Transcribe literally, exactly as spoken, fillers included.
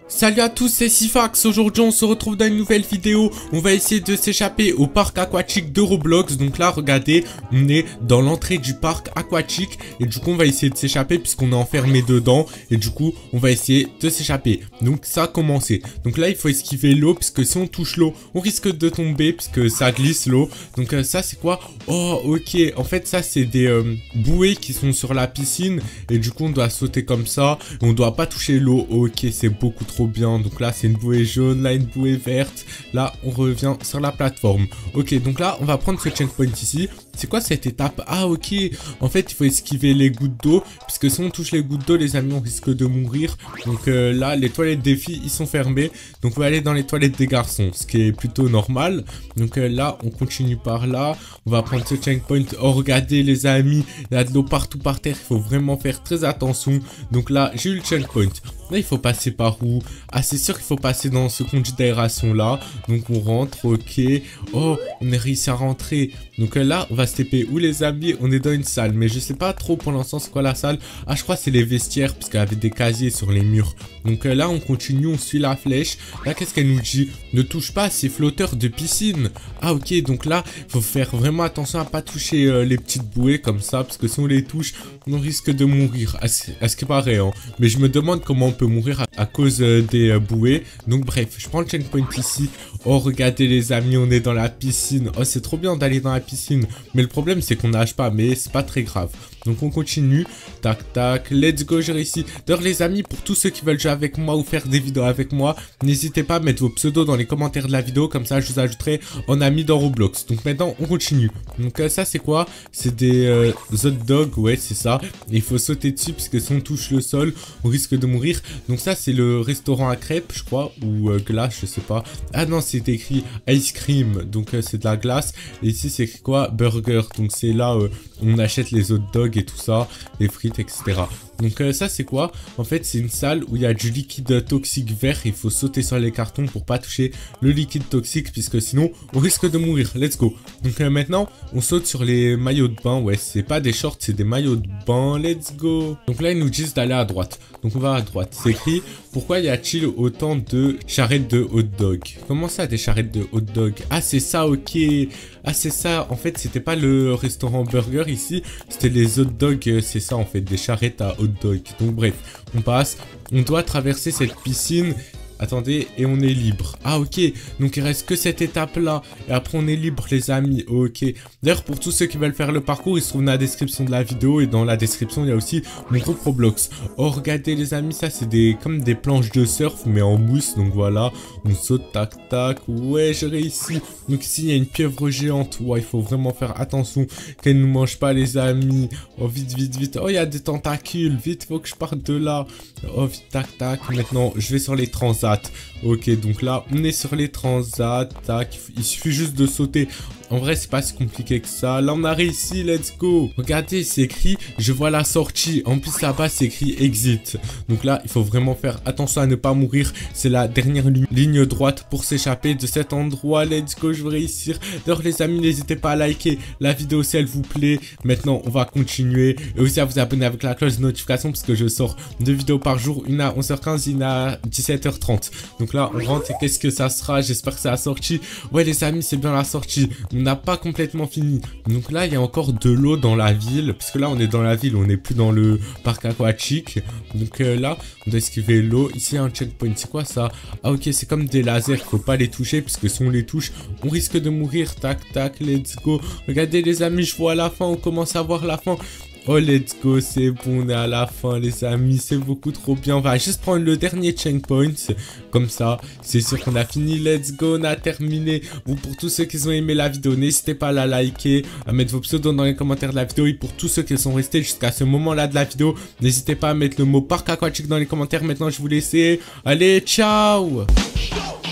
Salut à tous, c'est Sifax. Aujourd'hui on se retrouve dans une nouvelle vidéo. On va essayer de s'échapper au parc aquatique de Roblox. Donc là regardez, on est dans l'entrée du parc aquatique. Et du coup on va essayer de s'échapper puisqu'on est enfermé dedans. Et du coup on va essayer de s'échapper. Donc ça a commencé. Donc là il faut esquiver l'eau puisque si on touche l'eau on risque de tomber puisque ça glisse l'eau. Donc euh, ça c'est quoi? Oh ok, en fait ça c'est des euh, bouées qui sont sur la piscine. Et du coup on doit sauter comme ça. On doit pas toucher l'eau. Ok, c'est beaucoup trop bien. Donc là c'est une bouée jaune, là une bouée verte, là on revient sur la plateforme. Ok, donc là on va prendre ce checkpoint ici. C'est quoi cette étape? Ah ok, en fait il faut esquiver les gouttes d'eau, puisque si on touche les gouttes d'eau les amis on risque de mourir. Donc euh, là les toilettes des filles ils sont fermées, donc on va aller dans les toilettes des garçons, ce qui est plutôt normal. Donc euh, là on continue par là, on va prendre ce checkpoint. Oh regardez les amis, il y a de l'eau partout par terre, il faut vraiment faire très attention. Donc là j'ai eu le checkpoint. Là il faut passer par où? Ah c'est sûr qu'il faut passer dans ce conduit d'aération là. Donc on rentre, ok. Oh on a réussi à rentrer. Donc euh, là on va se T P où les amis? On est dans une salle, mais je sais pas trop pour l'instant c'est quoi la salle. Ah je crois c'est les vestiaires, parce qu'il y avait des casiers sur les murs. Donc euh, là on continue, on suit la flèche. Là qu'est-ce qu'elle nous dit? Ne touche pas ces flotteurs de piscine. Ah ok, donc là il faut faire vraiment attention à pas toucher euh, les petites bouées comme ça, parce que si on les touche on risque de mourir, à ce, à ce qui paraît hein. Mais je me demande comment on peut mourir à, à cause euh, des euh, bouées. Donc bref, je prends le checkpoint ici. Oh regardez les amis, on est dans la piscine. Oh c'est trop bien d'aller dans la piscine, mais le problème c'est qu'on nage pas, mais c'est pas très grave. Donc on continue, tac tac, let's go, j'ai réussi. D'ailleurs les amis, pour tous ceux qui veulent jouer avec moi ou faire des vidéos avec moi, n'hésitez pas à mettre vos pseudos dans les commentaires de la vidéo, comme ça je vous ajouterai en ami dans Roblox. Donc maintenant on continue. Donc euh, ça c'est quoi? C'est des euh, hot dogs, ouais c'est ça. Et il faut sauter dessus parce que si on touche le sol, on risque de mourir. Donc ça c'est le restaurant à crêpes je crois, ou euh, glace, je sais pas. Ah non c'est écrit ice cream, donc euh, c'est de la glace. Et ici c'est écrit quoi? Burger, donc c'est là euh, on achète les hot dogs et tout ça, les frites, et cetera. Donc euh, ça c'est quoi? En fait c'est une salle où il y a du liquide toxique vert. Il faut sauter sur les cartons pour pas toucher le liquide toxique, puisque sinon on risque de mourir. Let's go. Donc euh, maintenant on saute sur les maillots de bain. Ouais c'est pas des shorts, c'est des maillots de bain. Let's go. Donc là ils nous disent d'aller à droite. Donc on va à droite. C'est écrit: pourquoi y a-t-il autant de charrettes de hot dog? Comment ça des charrettes de hot dog? Ah c'est ça, ok. Ah c'est ça, en fait c'était pas le restaurant burger ici, c'était les hot dogs, c'est ça en fait, des charrettes à hot dog. Donc bref, on passe, on doit traverser cette piscine. Attendez, et on est libre. Ah ok, donc il reste que cette étape là. Et après on est libre les amis, ok. D'ailleurs pour tous ceux qui veulent faire le parcours, il se trouve dans la description de la vidéo. Et dans la description il y a aussi mon groupe Roblox. Oh regardez les amis, ça c'est des comme des planches de surf mais en mousse. Donc voilà, on saute, tac tac. Ouais j'ai réussi. Donc ici il y a une pieuvre géante. Ouais il faut vraiment faire attention qu'elle ne nous mange pas les amis. Oh vite vite vite. Oh il y a des tentacules, vite faut que je parte de là. Oh vite tac tac. Maintenant je vais sur les transats. Ok, donc là on est sur les transats, tac, il suffit juste de sauter. En vrai c'est pas si compliqué que ça. Là on a réussi, let's go. Regardez c'est écrit je vois la sortie. En plus là-bas c'est écrit exit. Donc là il faut vraiment faire attention à ne pas mourir. C'est la dernière ligne droite pour s'échapper de cet endroit. Let's go, je vais réussir. D'ailleurs les amis n'hésitez pas à liker la vidéo si elle vous plaît. Maintenant on va continuer. Et aussi à vous abonner avec la cloche de notification, parce que je sors deux vidéos par jour. Une à onze heures quinze, une à dix-sept heures trente. Donc là on rentre et qu'est-ce que ça sera? J'espère que c'est la sortie. Ouais les amis c'est bien la sortie. On n'a pas complètement fini. Donc là il y a encore de l'eau dans la ville, puisque là on est dans la ville, on n'est plus dans le parc aquatique. Donc euh, là on doit esquiver l'eau. Ici il y a un checkpoint, c'est quoi ça? Ah ok, c'est comme des lasers, faut pas les toucher, puisque si on les touche on risque de mourir. Tac tac, let's go. Regardez les amis, je vois la fin, on commence à voir la fin. Oh let's go, c'est bon, on est à la fin les amis, c'est beaucoup trop bien. On va juste prendre le dernier checkpoint, comme ça c'est sûr qu'on a fini. Let's go, on a terminé. Bon, pour tous ceux qui ont aimé la vidéo, n'hésitez pas à la liker, à mettre vos pseudos dans les commentaires de la vidéo. Et pour tous ceux qui sont restés jusqu'à ce moment là de la vidéo, n'hésitez pas à mettre le mot parc aquatique dans les commentaires. Maintenant je vous laisse, allez ciao.